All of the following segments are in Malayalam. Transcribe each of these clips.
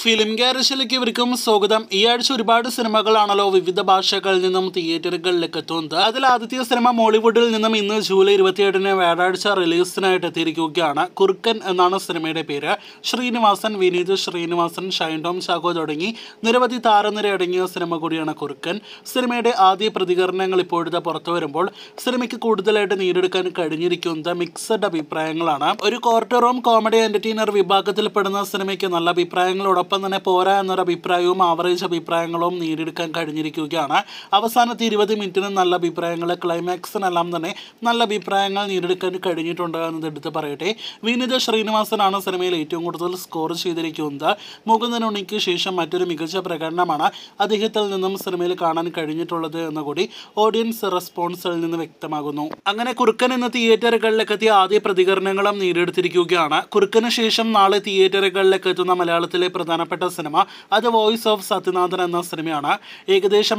ഫിലിം ഗാരേജിലേക്ക് ഇവർക്കും സ്വാഗതം. ഈ ആഴ്ച ഒരുപാട് സിനിമകളാണല്ലോ വിവിധ ഭാഷകളിൽ നിന്നും തിയേറ്ററുകളിലേക്ക് എത്തുന്നത്. അതിൽ ആദ്യത്തെ സിനിമ മോളിവുഡിൽ നിന്നും ഇന്ന് ജൂലൈ 27-ന് വ്യാഴാഴ്ച റിലീസിനായിട്ട് എത്തിയിരിക്കുകയാണ്. കുറുക്കൻ എന്നാണ് സിനിമയുടെ പേര്. ശ്രീനിവാസൻ, വിനീത് ശ്രീനിവാസൻ, ഷൈൻ ടോം ചാക്കോ തുടങ്ങി നിരവധി താരനിര അടങ്ങിയ സിനിമ കൂടിയാണ് കുറുക്കൻ. സിനിമയുടെ ആദ്യ പ്രതികരണങ്ങൾ ഇപ്പോഴത്തെ പുറത്തു വരുമ്പോൾ സിനിമയ്ക്ക് കൂടുതലായിട്ട് നേടിയെടുക്കാൻ കഴിഞ്ഞിരിക്കുന്നത് മിക്സഡ് അഭിപ്രായങ്ങളാണ്. ഒരു ക്വാർട്ടർ കോമഡി എന്റർടൈനർ വിഭാഗത്തിൽപ്പെടുന്ന സിനിമയ്ക്ക് നല്ല അഭിപ്രായങ്ങളോടൊപ്പം തന്നെ പോരാ എന്നൊരു അഭിപ്രായവും ആവറേജ് അഭിപ്രായങ്ങളും നേടിയെടുക്കാൻ കഴിഞ്ഞിരിക്കുകയാണ്. അവസാനത്തെ 20 മിനിറ്റിന് നല്ല അഭിപ്രായങ്ങൾ, ക്ലൈമാക്സിനെല്ലാം തന്നെ നല്ല അഭിപ്രായങ്ങൾ നേടിയെടുക്കാൻ കഴിഞ്ഞിട്ടുണ്ട് എന്നത് എടുത്ത് പറയട്ടെ. വിനീത് ശ്രീനിവാസനാണ് സിനിമയിൽ ഏറ്റവും കൂടുതൽ സ്കോർ ചെയ്തിരിക്കുന്നത്. മുകുന്ദനുണ്ണിക്ക് ശേഷം മറ്റൊരു മികച്ച പ്രകടനമാണ് അദ്ദേഹത്തിൽ നിന്നും സിനിമയിൽ കാണാൻ കഴിഞ്ഞിട്ടുള്ളത് എന്നുകൂടി ഓഡിയൻസ് റെസ്പോൺസിൽ നിന്ന് വ്യക്തമാകുന്നു. അങ്ങനെ കുറുക്കൻ ഇന്ന് തിയേറ്ററുകളിലേക്ക് എത്തിയ ആദ്യ പ്രതികരണങ്ങളും നേടിയെടുത്തിരിക്കുകയാണ്. കുറുക്കന് ശേഷം നാളെ തിയേറ്ററുകളിലേക്ക് എത്തുന്ന മലയാളത്തിലെ പ്രധാനപ്പെട്ട സിനിമ അത് വോയിസ് ഓഫ് സത്യനാഥൻ എന്ന സിനിമയാണ്. ഏകദേശം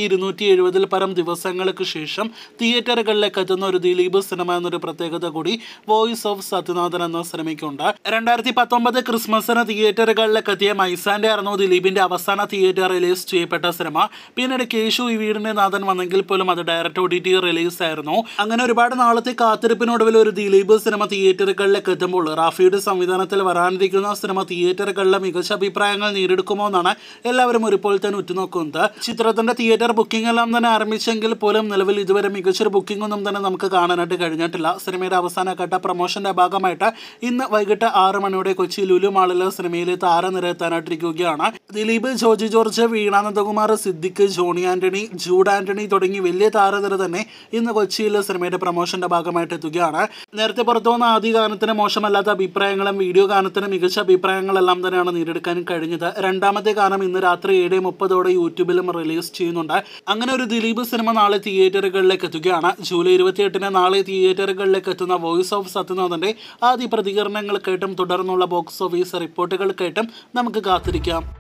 1270 പരം ദിവസങ്ങൾക്ക് ശേഷം തിയേറ്ററുകളിലേക്ക് എത്തുന്ന ഒരു ദിലീപ് സിനിമ എന്നൊരു പ്രത്യേകത കൂടി വോയിസ് ഓഫ് സത്യനാഥൻ എന്ന സിനിമയ്ക്കുണ്ട്. 2019 ക്രിസ്മസിന് തിയേറ്ററുകളിലേക്ക് എത്തിയ മൈസാന്റെ ആയിരുന്നു ദിലീപിന്റെ അവസാന തിയേറ്റർ റിലീസ് ചെയ്യപ്പെട്ട സിനിമ. പിന്നീട് കേശു ഈ വീടിന്റെ നാഥൻ വന്നെങ്കിൽ പോലും അത് ഡയറക്റ്റ് OTT റിലീസ് ആയിരുന്നു. അങ്ങനെ ഒരുപാട് നാളത്തെ കാത്തിരിപ്പിനൊടുവിൽ ഒരു ദിലീപ് സിനിമ തിയേറ്ററുകളിലേക്ക് എത്തുമ്പോൾ റാഫിയുടെ സംവിധാനത്തിൽ വരാനിരിക്കുന്ന സിനിമ തിയേറ്ററുകളിലെ മികച്ച അഭിപ്രായങ്ങൾ നേടിയെടുക്കുമോ എന്നാണ് എല്ലാവരും ഒരുപോലെ തന്നെ ഉറ്റുനോക്കുന്നത്. ചിത്രത്തിന്റെ തിയേറ്റർ ബുക്കിംഗ് എല്ലാം തന്നെ ആരംഭിച്ചെങ്കിൽ പോലും നിലവിൽ ഇതുവരെ മികച്ചൊരു ബുക്കിംഗ് ഒന്നും തന്നെ നമുക്ക് കാണാനായിട്ട് കഴിഞ്ഞിട്ടില്ല. സിനിമയുടെ അവസാനഘട്ട പ്രൊമോഷന്റെ ഭാഗമായിട്ട് ഇന്ന് വൈകിട്ട് 6 മണിയോടെ കൊച്ചി ലുലു മാളിലെ സിനിമയിലെ താരനിര എത്താനായിട്ടിരിക്കുകയാണ്. ദിലീപ്, ജോജി ജോർജ്, വീണാനന്ദകുമാർ, സിദ്ദിഖ്, ജോണി ആന്റണി, ജൂഡ് ആന്റണി തുടങ്ങി വലിയ താരനിര തന്നെ ഇന്ന് കൊച്ചിയിലെ സിനിമയുടെ പ്രൊമോഷന്റെ ഭാഗമായിട്ട് എത്തുകയാണ്. നേരത്തെ പുറത്തു വന്ന ആദ്യ ഗാനത്തിന് മോശമല്ലാത്ത അഭിപ്രായങ്ങളും വീഡിയോ ഗാനത്തിന് മികച്ച അഭിപ്രായങ്ങളെല്ലാം തന്നെയാണ് നേടിയെടുക്കാൻ കഴിഞ്ഞത്. രണ്ടാമത്തെ ഗാനം ഇന്ന് രാത്രി 7:30 യൂട്യൂബിലും റിലീസ് ചെയ്യുന്നുണ്ട്. അങ്ങനെ ഒരു ദിലീപ് സിനിമ നാളെ തിയേറ്ററുകളിലേക്ക് എത്തുകയാണ്. ജൂലൈ 28-ന് നാളെ തിയേറ്ററുകളിലേക്ക് എത്തുന്ന വോയിസ് ഓഫ് സത്യനാഥന്റെ ആദ്യ പ്രതികരണങ്ങൾ കേട്ടും തുടർന്നുള്ള ബോക്സ് ഓഫീസ് റിപ്പോർട്ടുകൾ കേട്ടും നമുക്ക് കാത്തിരിക്കാം.